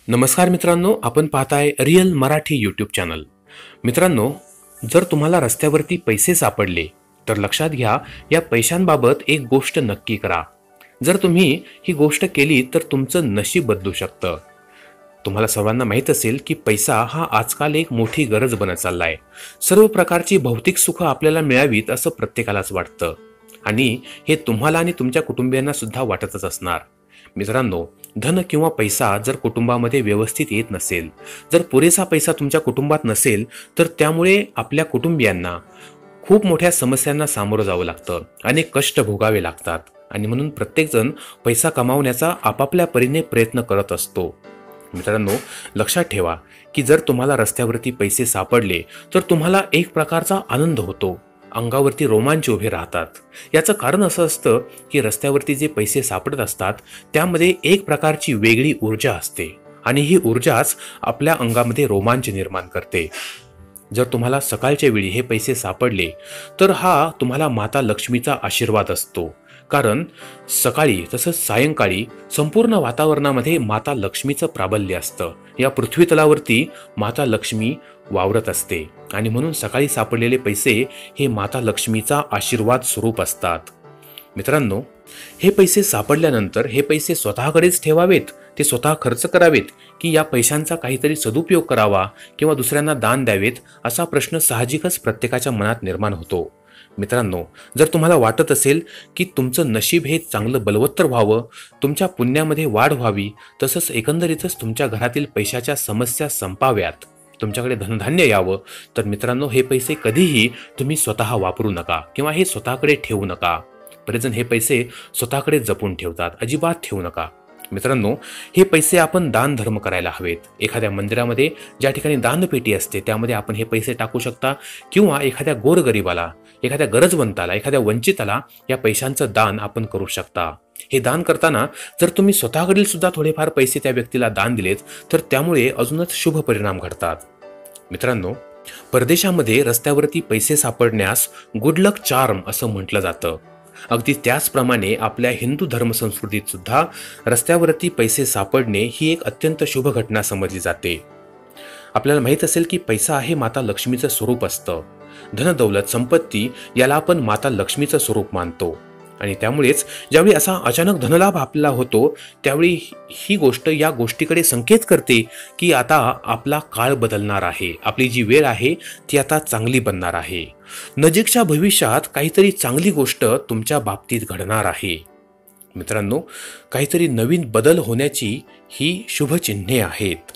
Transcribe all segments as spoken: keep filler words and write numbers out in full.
नमस्कार मित्रांनो, आपण पाहताय रिअल मराठी यूट्यूब चॅनल. मित्रांनो, जर तुम्हाला रस्त्यावरती पैसे सापडले तर लक्षात घ्या, या पैशांबाबत एक गोष्ट नक्की करा. जर तुम्ही ही गोष्ट केली तर तुमचं नशीब बदलू शकतं. तुम्हाला सर्वांना माहीत असेल की पैसा हा आजकाल एक मोठी गरज बनत चाललाय. सर्व प्रकारची भौतिक सुख आपल्याला मिळावीत असं प्रत्येकालाच वाटतं आणि हे तुम्हाला आणि तुमच्या कुटुंबियांना सुद्धा वाटतच असणार. मित्रांनो, धन किंवा पैसा जर कुटुंबामध्ये व्यवस्थित येत नसेल, जर पुरेसा पैसा तुमच्या कुटुंबात नसेल, तर त्यामुळे आपल्या कुटुंबियांना खूप मोठ्या समस्यांना सामोरं जावं लागतं, अनेक कष्ट भोगावे लागतात आणि म्हणून प्रत्येकजण पैसा कमावण्याचा आपापल्या परीने प्रयत्न करत असतो. मित्रांनो, लक्षात ठेवा की जर तुम्हाला रस्त्यावरती पैसे सापडले तर तुम्हाला एक प्रकारचा आनंद होतो, अंगावरती रोमांच उभे राहतात. याचं कारण असं असतं की रस्त्यावरती जे पैसे सापडत असतात त्यामध्ये एक प्रकारची वेगळी ऊर्जा असते आणि ही ऊर्जाच आपल्या अंगामध्ये रोमांच निर्माण करते. जर तुम्हाला सकाळच्या वेळी हे पैसे सापडले तर हा तुम्हाला माता लक्ष्मीचा आशीर्वाद असतो, कारण सकाळी तसंच सायंकाळी संपूर्ण वातावरणामध्ये माता लक्ष्मीचं प्राबल्य असतं. या पृथ्वी तलावरती माता लक्ष्मी वावरत असते आणि म्हणून सकाळी सापडलेले पैसे हे माता लक्ष्मीचा आशीर्वाद स्वरूप असतात. मित्रांनो, हे पैसे सापडल्यानंतर हे पैसे स्वतःकडेच ठेवावेत, ते स्वतः खर्च करावेत की या पैशांचा काहीतरी सदुपयोग करावा किंवा दुसऱ्यांना दान द्यावेत, असा प्रश्न साहजिकच प्रत्येकाच्या मनात निर्माण होतो. मित्रांनो, जर तुम्हाला वाटत असेल की तुमचं नशीब हे चांगलं बलवत्तर व्हावं, तुमच्या पुण्यामध्ये वाढ व्हावी, तसंच एकंदरीतच तुमच्या घरातील पैशाच्या समस्या संपाव्यात, तुमच्याकडे धनधान्य यावं, तर मित्रांनो, हे पैसे कधीही तुम्ही स्वतः वापरू नका किंवा हे स्वतःकडे ठेवू नका. बरेच जण हे पैसे स्वतःकडे जपून ठेवतात, अजिबात ठेवू नका. मित्रांनो, हे पैसे आपण दान धर्म करायला हवेत. एखाद्या मंदिरामध्ये ज्या ठिकाणी दानपेटी असते त्यामध्ये आपण हे पैसे टाकू शकता किंवा एखाद्या गोरगरिबाला, एखाद्या गरजवंताला, एखाद्या वंचिताला या पैशांचं दान आपण करू शकता. हे दान करताना जर तुम्ही स्वतःकडील सुद्धा थोडेफार पैसे त्या व्यक्तीला दान दिलेत तर त्यामुळे अजूनच शुभ परिणाम घडतात. मित्रांनो, परदेशामध्ये रस्त्यावरती पैसे सापडण्यास गुड लक चार्म असं म्हटलं जातं. अगदी त्याचप्रमाणे आपल्या हिंदू धर्मसंस्कृतीत सुद्धा रस्त्यावरती पैसे सापडणे ही एक अत्यंत शुभ घटना समजली जाते. आपल्याला माहीत असेल की पैसा आहे माता लक्ष्मीचं स्वरूप असतं. धनदौलत, संपत्ती याला आपण माता लक्ष्मीचं स्वरूप मानतो आणि त्यामुळेच ज्यावेळी असा अचानक धनलाभ आपल्याला होतो त्यावेळी ही गोष्ट या गोष्टीकडे संकेत करते की आता आपला काळ बदलणार आहे, आपली जी वेळ आहे ती आता चांगली बनणार आहे. नजीकच्या भविष्यात काहीतरी चांगली गोष्ट तुमच्या बाबतीत घडणार आहे. मित्रांनो, काहीतरी नवीन बदल होण्याची ही शुभचिन्हे आहेत.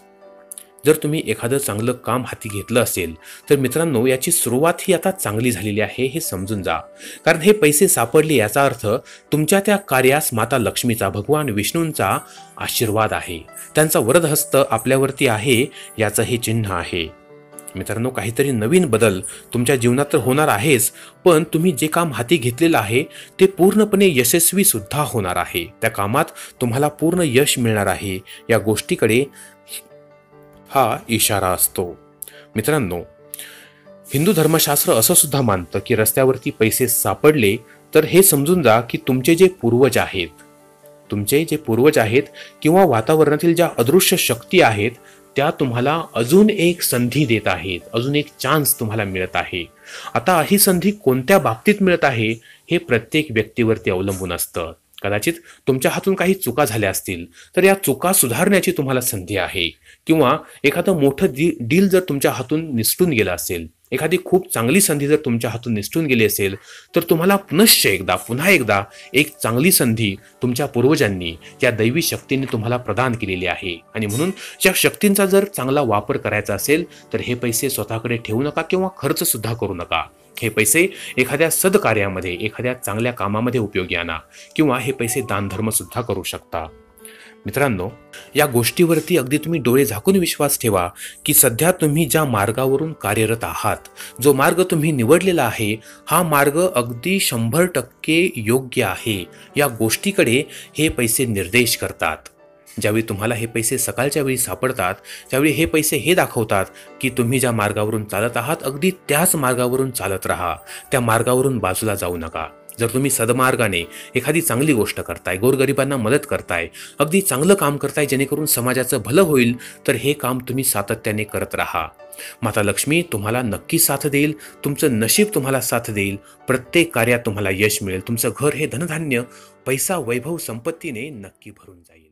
जर तुम्ही एखादं चांगलं काम हाती घेतलं असेल तर मित्रांनो, याची सुरुवात ही आता चांगली झालेली आहे हे समजून जा. कारण हे पैसे सापडले याचा अर्थ तुमच्या त्या कार्यास माता लक्ष्मीचा, भगवान विष्णूंचा आशीर्वाद आहे, त्यांचा वरदहस्त आपल्यावरती आहे याचं हे चिन्ह आहे. मित्रांनो, काहीतरी नवीन बदल तुमच्या जीवनात तर होणार आहेच, पण तुम्ही जे काम हाती घेतलेलं आहे ते पूर्णपणे यशस्वी सुद्धा होणार आहे. त्या कामात तुम्हाला पूर्ण यश मिळणार आहे, या गोष्टीकडे हा इशारा असतो. मित्रांनो, हिंदू धर्मशास्त्र असं सुद्धा मानतं की रस्त्यावरती पैसे सापडले तर हे समजून जा की तुमचे जे पूर्वज आहेत, तुमचे जे पूर्वज आहेत किंवा वातावरणातील ज्या अदृश्य शक्ती आहेत त्या तुम्हाला अजून एक संधी देत आहेत, अजून एक चान्स तुम्हाला मिळत आहे. आता ही संधी कोणत्या बाबतीत मिळत आहे हे प्रत्येक व्यक्तीवरती अवलंबून असतं. कदाचित तुमच्या हातून काही चुका झाल्या असतील तर या चुका सुधारण्याची तुम्हाला संधी आहे, किंवा एखादं मोठं डी डील जर तुमच्या हातून निसटून गेलं असेल, एखादी खूप चांगली संधी जर तुमच्या हातून निसटून गेली असेल तर तुम्हाला पुनश्च एकदा पुन्हा एकदा एक चांगली संधी तुमच्या पूर्वजांनी, या दैवी शक्तीने तुम्हाला प्रदान केलेली आहे. आणि म्हणून या शक्तींचा जर चांगला वापर करायचा असेल तर हे पैसे स्वतःकडे ठेवू नका किंवा खर्च सुद्धा करू नका. हे पैसे एखाद्या सदकार्यामध्ये, एखाद्या चांगल्या कामामध्ये उपयोगी आणा किंवा हे पैसे दानधर्म सुद्धा करू शकता. मित्रांनो, या गोष्टीवरती अगदी तुम्ही डोळे झाकून विश्वास ठेवा की सध्या तुम्ही ज्या मार्गावरून कार्यरत आहात, जो मार्ग तुम्ही निवडलेला आहे, हा मार्ग अगदी शंभर टक्के योग्य आहे. या गोष्टीकडे हे पैसे निर्देश करतात. ज्यावेळी तुम्हाला हे पैसे सकाळच्या वेळी सापडतात त्यावेळी हे पैसे हे दाखवतात की तुम्ही ज्या मार्गावरून चालत आहात अगदी त्याच मार्गावरून चालत राहा, त्या मार्गावरून बाजूला जाऊ नका. जर तुम्ही सदमार्गाने एखादी चांगली गोष्ट करताय, गोरगरिबांना मदत करताय, अगदी चांगलं काम करताय जेणेकरून समाजाचं भलं होईल, तर हे काम तुम्ही सातत्याने करत राहा. माता लक्ष्मी तुम्हाला नक्की साथ देईल, तुमचं नशीब तुम्हाला साथ देईल, प्रत्येक कार्यात तुम्हाला यश मिळेल, तुमचं घर हे धनधान्य, पैसा, वैभव, संपत्तीने नक्की भरून जाईल.